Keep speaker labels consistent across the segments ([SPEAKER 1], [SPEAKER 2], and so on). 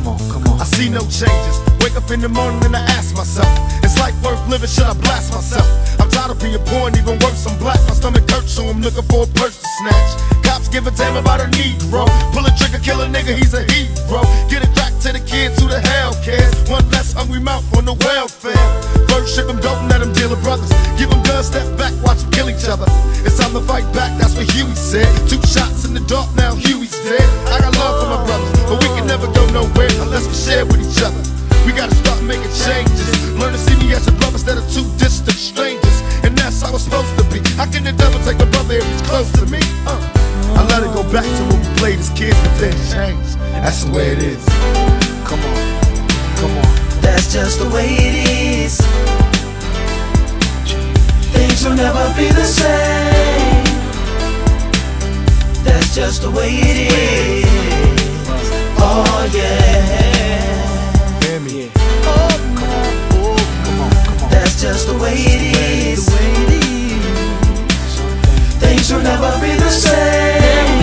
[SPEAKER 1] Come on, come on.
[SPEAKER 2] I see no changes. Wake up in the morning and I ask myself, is life worth living? Should I blast myself? I'm tired of being poor and even worse, I'm black. My stomach hurts, so I'm looking for a purse to snatch. Cops give a damn about a Negro. Pull a trigger, kill a nigga, he's a hero. Get it back to the kids who the hell cares. One less hungry mouth on the welfare. First ship them, don't let them deal with brothers. Give them guns, step back, watch them kill each other. It's time to fight back, that's what Huey said. 2 shots in the dark, now Huey's dead. I got love for my brothers, but we can never go nowhere unless we share with each other. We gotta start making changes. Learn to see me as a brother instead of 2 distant strangers. And that's how it's supposed to be. How can the devil take my brother if he's close to me? I let it go back to when we played as kids, but then changed. That's the way it is.
[SPEAKER 1] Come on, come on.
[SPEAKER 3] That's just the way it is. Things will never be the same. That's just the way it is. Oh yeah.
[SPEAKER 2] Hear me?
[SPEAKER 1] Oh, come on, oh, come on, come on.
[SPEAKER 3] That's just the way it is. Things will never be the same.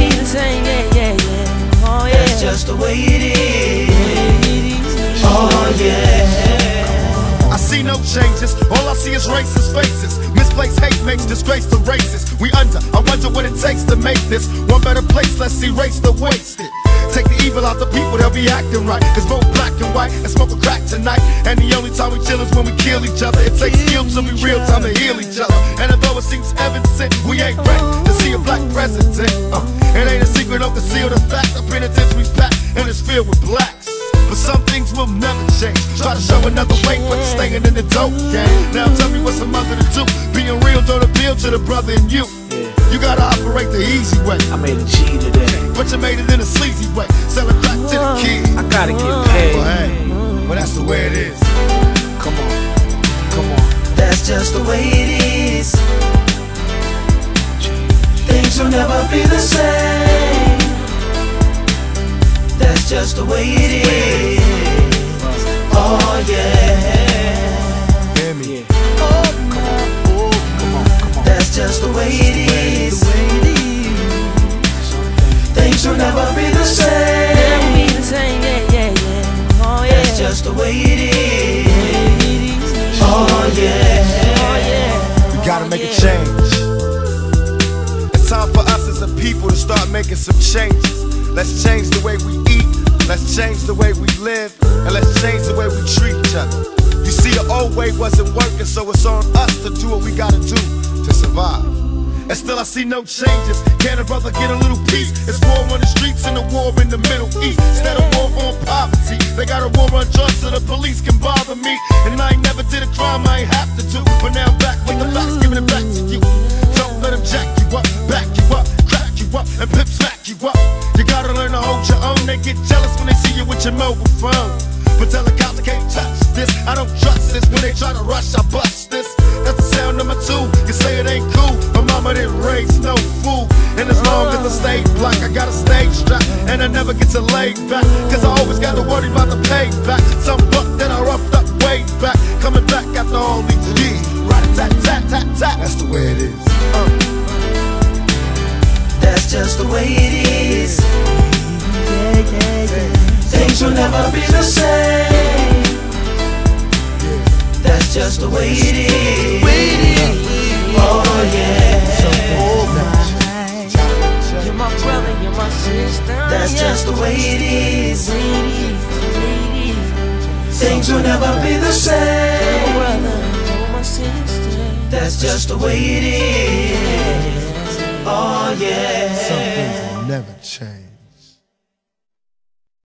[SPEAKER 3] That's just the way it is. Oh yeah.
[SPEAKER 2] I see no changes, all I see is racist faces. Misplaced hate makes disgrace to races. We under, I wonder what it takes to make this one better place. Let's erase the wasted. Take the evil out the people, they'll be acting right. It's both black and white and smoke a crack tonight. And the only time we chill is when we kill each other. It takes skill to be real time to heal each other. And although it seems evident, we ain't ready to see a black president. It ain't a secret, don't conceal the fact. The penitentiary's packed and it's filled with blacks. But some things will never change. Try to show another way, but it's staying in the dope game. Now tell me what's a mother to do. Being real don't appeal to the brother in you. You gotta operate the easy way.
[SPEAKER 1] I made a G today,
[SPEAKER 2] but you made it in a sleazy way. Selling crack to the kids.
[SPEAKER 1] I gotta get paid.
[SPEAKER 2] Well, hey, well that's the way it is.
[SPEAKER 1] Come on, come on.
[SPEAKER 3] That's just the way it is. Things will never be the same. That's just the way it is. Oh yeah.
[SPEAKER 2] Hear me?
[SPEAKER 1] Oh, come on, oh, come on, come on.
[SPEAKER 3] That's just the way it is. Things will never be the same. That's just the way it is. Oh yeah.
[SPEAKER 2] We gotta make a change. It's time for us as a people to start making some changes. Let's change the way we eat, let's change the way we live, and let's change the way we treat each other. You see, the old way wasn't working, so it's on us to do what we gotta do to survive. And still I see no changes. Can a brother get a little peace? It's war on the streets and a war in the Middle East. Instead of war on poverty, they got a war on drugs so the police can bother me. And I ain't never did a crime I ain't have to do, but now I'm back with the facts, giving it back to you. Don't let them jack you up, back you up, crack you up, and pimp smack you up. You gotta learn to hold your own. They get jealous when they see you with your mobile phone. But tell the cops I can't touch this. I don't trust this. When they try to rush, I bust this. That's the sound number 2. You say it ain't cool. My mama didn't raise no fool. And as long as I stay black, I got a stage strap. And I never get to lay back, cause I always gotta worry about the payback. Some buck that I roughed up way back, coming back after all these years. Rat-a-tat-tat-tat-tat. That's the way it is.
[SPEAKER 3] That's just the way it is. Things will never be the same. That's just the way it is. Oh yeah.
[SPEAKER 4] You're my brother, you're my sister.
[SPEAKER 3] That's just the way it is. Things will never be the same. That's just the way it is. Oh yeah.
[SPEAKER 2] Some things will never change.